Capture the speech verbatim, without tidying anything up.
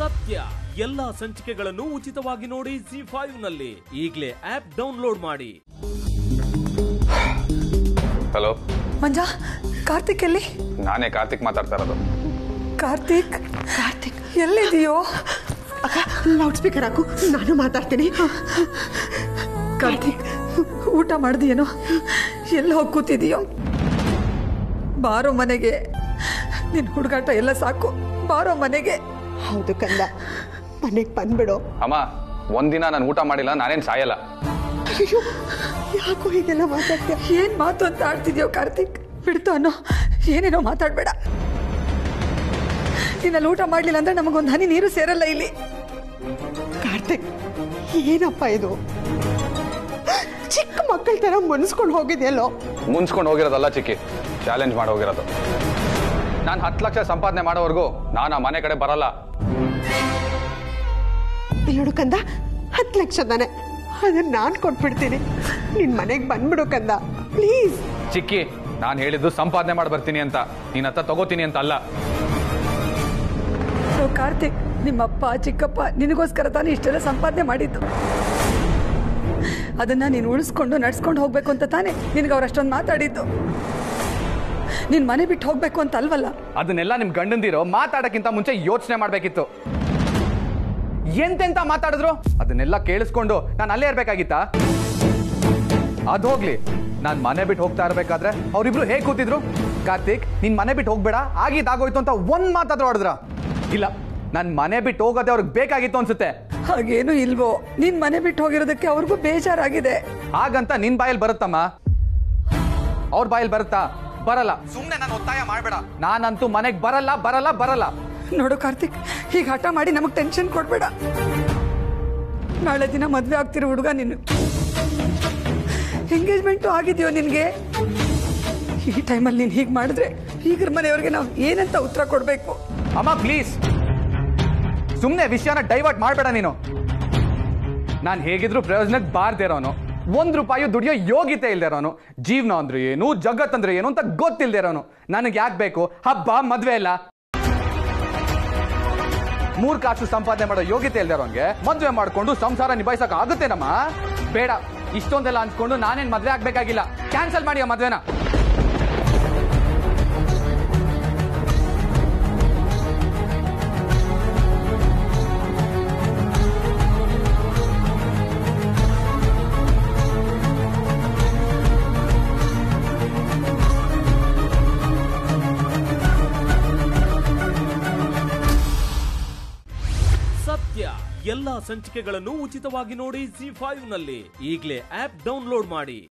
ಸತ್ಯ ಎಲ್ಲಾ ಸಂಚಿಕೆಗಳನ್ನು ಉಚಿತವಾಗಿ ನೋಡಿ ಜಿ ಫೈವ್ ನಲ್ಲಿ ಈಗಲೇ ಆಪ್ ಡೌನ್ಲೋಡ್ ಮಾಡಿ. ಹಲೋ ಮಂಜಾ, ಕಾರ್ತಿಕ್ ಎಲ್ಲಿ? ನಾನೇ ಕಾರ್ತಿಕ್ ಮಾತಾಡ್ತಾ ಇರೋದು. ಕಾರ್ತಿಕ್ ಕಾರ್ತಿಕ್ ಎಲ್ಲಿದೆಯೋ? ಅಕ್ಕ ಲೌಡ್ ಸ್ಪೀಕರ್ ಹಾಕು, ನಾನು ಮಾತಾಡ್ತೀನಿ. ಕಾರ್ತಿಕ್, ಊಟ ಮಾಡ್ದೇನೋ? ಎಲ್ಲ ಹೋಗಿ ಕೂತಿದೀಯೋ? ಬಾರೋ ಮನೆಗೆ. ನಿನ್ ಹುಡುಗಾಟ ಎಲ್ಲ ಸಾಕು, ಬಾರೋ ಮನೆಗೆ. ಹೌದು ಕಂದ, ಮನೆಗೆ ಬಂದ್ಬಿಡು. ಅಮ್ಮ, ಒಂದಿನ ನಾನು ಊಟ ಮಾಡಿಲ್ಲ, ನಾನೇನು ಸಾಯಲ್ಲ. ಅಯ್ಯೋ, ಯಾಕೋ ಹೀಗೆಲ್ಲ ಮಾತಾಡ್ತೀಯ? ಏನ್ ಮಾತು ಅಂತ ಆಡ್ತಿದ್ಯೋ ಕಾರ್ತಿಕ್? ಬಿಡ್ತು ಅನ್ನೋ, ಏನೇನೋ ಮಾತಾಡ್ಬೇಡ. ನೀನಲ್ಲಿ ಊಟ ಮಾಡ್ಲಿಲ್ಲ ಅಂದ್ರೆ ನಮಗೊಂದು ಹನಿ ನೀರು ಸೇರಲ್ಲ ಇಲ್ಲಿ. ಕಾರ್ತಿಕ್, ಏನಪ್ಪ ಇದು? ಚಿಕ್ಕ ಮಕ್ಕಳ ತರ ಮುನ್ಸ್ಕೊಂಡು ಹೋಗಿದೆಯಲ್ಲೋ? ಮುನ್ಸ್ಕೊಂಡು ಹೋಗಿರೋದಲ್ಲ ಚಿಕ್ಕಿ, ಚಾಲೆಂಜ್ ಮಾಡಿ ಹೋಗಿರೋದು. ನಾನು ಹತ್ತು ಲಕ್ಷ ಸಂಪಾದನೆ ಮಾಡೋವರೆಗೂ ನಾನು ಆ ಮನೆ ಕಡೆ ಬರಲ್ಲ. ನೋಡು ಕಂದ, ಹತ್ತು ಲಕ್ಷ ತಾನೆ, ಅದನ್ನ ನಾನು ಕೊಟ್ಬಿಡ್ತೀನಿ. ನಿನ್ ಮನೆಗೆ ಬಂದ್ಬಿಡು ಕಂದ, ಪ್ಲೀಸ್. ಚಿಕ್ಕಿ, ನಾನು ಹೇಳಿದ್ದು ಸಂಪಾದನೆ ಮಾಡಿ ಬರ್ತೀನಿ ಅಂತ, ನೀನ್ ಹತ್ತ ತಗೋತೀನಿ ಅಂತ ಅಲ್ಲ. ಕಾರ್ತಿಕ್, ನಿಮ್ಮಪ್ಪ ಚಿಕ್ಕಪ್ಪ ನಿನಗೋಸ್ಕರ ತಾನೇ ಇಷ್ಟೆಲ್ಲ ಸಂಪಾದನೆ ಮಾಡಿದ್ದು. ಅದನ್ನ ನೀನು ಉಳಿಸ್ಕೊಂಡು ನಡ್ಸ್ಕೊಂಡು ಹೋಗ್ಬೇಕು ಅಂತ ತಾನೇ ನಿನ್ಗೆ ಅವ್ರು ಅಷ್ಟೊಂದು ಮಾತಾಡಿದ್ದು. ನೀನ್ ಮನೆ ಬಿಟ್ಟು ಹೋಗ್ಬೇಕು ಅಂತ ಅಲ್ವಲ್ಲ? ಅದನ್ನೆಲ್ಲ ನಿಮ್ ಗಂಡಂದಿರೋ ಮಾತಾಡಕ್ಕಿಂತ ಮುಂಚೆ ಯೋಚನೆ ಮಾಡ್ಬೇಕಿತ್ತು. ಎಂತೆಂತ ಮಾತಾಡಿದ್ರು ಅದನ್ನೆಲ್ಲ ಕೇಳಿಸ್ಕೊಂಡು ನಾನು ಅಲ್ಲೇ ಇರ್ಬೇಕಾಗಿತ್ತಾ? ಅದು ಹೋಗ್ಲಿ, ನಾನ್ ಮನೆ ಬಿಟ್ಟು ಹೋಗ್ತಾ ಇರ್ಬೇಕಾದ್ರೆ ಅವ್ರಿಬ್ರು ಹೇಗ್ ಕೂತಿದ್ರು? ಕಾರ್ತಿಕ್, ನಿನ್ ಮನೆ ಬಿಟ್ಟು ಹೋಗ್ಬೇಡ, ಆಗಿದ್ದಾಗೋಯ್ತು ಅಂತ ಒಂದ್ ಮಾತಾದ್ರೂ ಆಡಿದ್ರ? ಇಲ್ಲ, ನಾನ್ ಮನೆ ಬಿಟ್ಟು ಹೋಗೋದೇ ಅವ್ರಿಗೆ ಬೇಕಾಗಿತ್ತು ಅನ್ಸುತ್ತೆ. ಹಾಗೇನು ಇಲ್ವೋ? ನೀನ್ ಮನೆ ಬಿಟ್ಟು ಹೋಗಿರೋದಕ್ಕೆ ಅವ್ರಿಗೂ ಬೇಜಾರಾಗಿದೆ. ಹಾಗಂತ ನಿನ್ ಬಾಯಲ್ಲಿ ಬರುತ್ತಮ್ಮ? ಅವ್ರ ಬಾಯಲ್ಲಿ ಬರುತ್ತಾ? ಬರಲ್ಲ. ಸುಮ್ನೆ ನಾನು ಒತ್ತಾಯ ಮಾಡ್ಬೇಡ. ನಾನಂತೂ ಮನೆಗೆ ಬರಲ್ಲ ಬರಲ್ಲ ಬರಲ್ಲ. ನೋಡು ಕಾರ್ತಿಕ್, ಹೀಗೆ ಹಠ ಮಾಡಿ ನಮಗ್ ಟೆನ್ಷನ್ ಕೊಡ್ಬೇಡ. ನಾಳೆ ದಿನ ಮದ್ವೆ ಆಗ್ತಿರೋ ಹುಡುಗ ನೀನು. ಎಂಗೇಜ್ಮೆಂಟು ಆಗಿದೆಯೋ ನಿನ್ಗೆ? ಈ ಟೈಮಲ್ಲಿ ನೀನ್ ಹೀಗೆ ಮಾಡಿದ್ರೆ ಈಗ್ರ ಮನೆಯವ್ರಿಗೆ ನಾವು ಏನಂತ ಉತ್ತರ ಕೊಡ್ಬೇಕು? ಅಮ್ಮ ಪ್ಲೀಸ್, ಸುಮ್ನೆ ವಿಷಯನ ಡೈವರ್ಟ್ ಮಾಡಬೇಡ ನೀನು. ನಾನು ಹೇಗಿದ್ರು ಪ್ರಯೋಜನಕ್ಕೆ ಬಾರ್ದೇ ಇರೋನು, ಒಂದ್ ರೂಪಾಯಿ ದುಡಿಯೋ ಯೋಗ್ಯತೆ ಇಲ್ದೇ ಇರೋನು, ಜೀವನ ಅಂದ್ರೆ ಏನು, ಜಗತ್ತಂದ್ರೆ ಏನು ಅಂತ ಗೊತ್ತಿಲ್ದೇ ಇರೋನು. ನನಗೆ ಯಾಕೆ ಬೇಕು ಹಬ್ಬ ಮದ್ವೆ ಎಲ್ಲ? ಮೂರ್ ಕಾಸು ಸಂಪಾದನೆ ಮಾಡೋ ಯೋಗ್ಯತೆ ಇಲ್ದೇ ಇರೋನ್ಗೆ ಮದ್ವೆ ಮಾಡ್ಕೊಂಡು ಸಂಸಾರ ನಿಭಾಯಿಸಕ್ ಆಗುತ್ತೇನಮ್ಮ? ಬೇಡ, ಇಷ್ಟೊಂದೆಲ್ಲ ಅನ್ಸ್ಕೊಂಡು ನಾನೇನ್ ಮದ್ವೆ ಆಗ್ಬೇಕಾಗಿಲ್ಲ. ಕ್ಯಾನ್ಸಲ್ ಮಾಡಿ ಆ ಮದ್ವೆನ. ಸತ್ಯ ಎಲ್ಲಾ ಸಂಚಿಕೆಗಳನ್ನು ಉಚಿತವಾಗಿ ನೋಡಿ ಜಿ ಫೈವ್ ನಲ್ಲಿ ಈಗಲೇ ಆಪ್ ಡೌನ್ಲೋಡ್ ಮಾಡಿ.